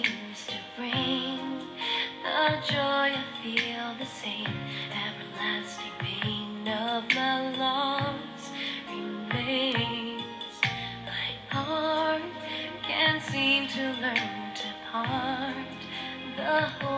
seems to bring the joy I feel the same. Everlasting pain of my loss remains. My heart can't seem to learn to part. The